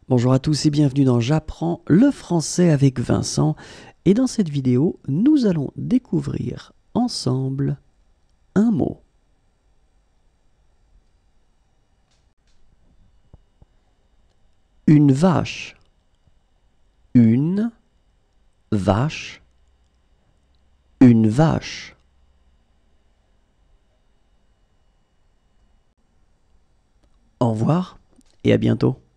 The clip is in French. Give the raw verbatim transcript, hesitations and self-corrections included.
Bonjour à tous et bienvenue dans J'apprends le français avec Vincent. Et dans cette vidéo, nous allons découvrir ensemble un mot. Une vache. Une vache. Une vache. Au revoir et à bientôt.